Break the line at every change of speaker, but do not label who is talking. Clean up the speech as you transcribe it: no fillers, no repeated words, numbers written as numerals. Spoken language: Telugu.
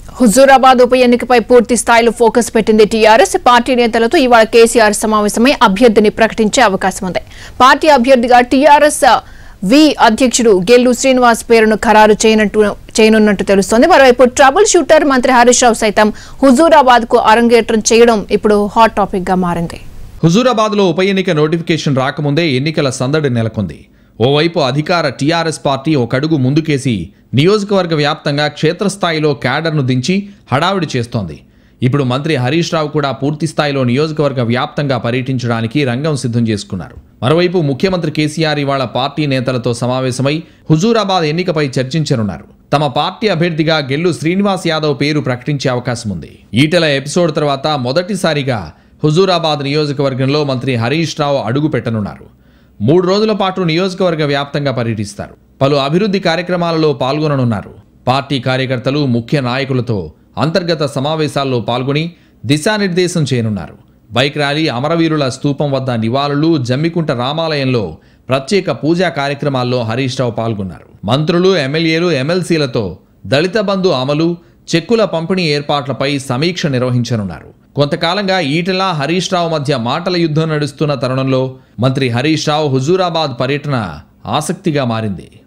హుజూరాబాద్ ఉప ఎన్నికపై పూర్తి స్థాయిలో ఫోకస్ పెట్టింది టీఆర్ఎస్ పార్టీ నేతలతో ఇవాళ కేసీఆర్ సమావేశమై అభ్యర్థిని ప్రకటించే అవకాశం ఉంది. పార్టీ అభ్యర్థిగా టీఆర్ఎస్ వి అధ్యక్షుడు గెల్లు శ్రీనివాస్ పేరును ఖరారు చేయనున్నట్టు తెలుస్తోంది. మరోవైపు ట్రబుల్ షూటర్ మంత్రి హరీష్ రావు సైతం హుజూరాబాద్ కు అరంగేట్రం చేయడం ఇప్పుడు హాట్ టాపిక్ గా మారింది.
హుజూరాబాద్ లో ఉప ఎన్నిక నోటిఫికేషన్ రాకముందే ఎన్నికల సందడి నెలకొంది. ఓవైపు అధికార టీఆర్ఎస్ పార్టీ ఒక అడుగు ముందుకేసి నియోజకవర్గ వ్యాప్తంగా క్షేత్రస్థాయిలో క్యాడర్ను దించి హడావిడి చేస్తోంది. ఇప్పుడు మంత్రి హరీష్ రావు కూడా పూర్తి స్థాయిలో నియోజకవర్గ వ్యాప్తంగా పర్యటించడానికి రంగం సిద్ధం చేసుకున్నారు. మరోవైపు ముఖ్యమంత్రి కేసీఆర్ ఇవాళ పార్టీ నేతలతో సమావేశమై హుజూరాబాద్ ఎన్నికపై చర్చించనున్నారు. తమ పార్టీ అభ్యర్థిగా గెల్లు శ్రీనివాస్ యాదవ్ పేరు ప్రకటించే అవకాశం ఉంది. ఈటెల ఎపిసోడ్ తర్వాత మొదటిసారిగా హుజూరాబాద్ నియోజకవర్గంలో మంత్రి హరీష్ రావు అడుగు పెట్టనున్నారు. 3 రోజుల పాటు నియోజకవర్గ వ్యాప్తంగా పర్యటిస్తారు. పలు అభివృద్ధి కార్యక్రమాలలో పాల్గొననున్నారు. పార్టీ కార్యకర్తలు ముఖ్య నాయకులతో అంతర్గత సమావేశాల్లో పాల్గొని దిశానిర్దేశం చేయనున్నారు. బైక్ ర్యాలీ, అమరవీరుల స్తూపం వద్ద నివాళులు, జమ్మికుంట రామాలయంలో ప్రత్యేక పూజా కార్యక్రమాల్లో హరీష్ రావు పాల్గొన్నారు. మంత్రులు, ఎమ్మెల్యేలు, ఎమ్మెల్సీలతో దళిత బంధు అమలు, చెక్కుల పంపిణీ ఏర్పాట్లపై సమీక్ష నిర్వహించనున్నారు. కొంతకాలంగా ఈటెల, హరీష్ రావు మధ్య మాటల యుద్ధం నడుస్తున్న తరుణంలో మంత్రి హరీష్ రావు హుజూరాబాద్ పర్యటన ఆసక్తిగా మారింది.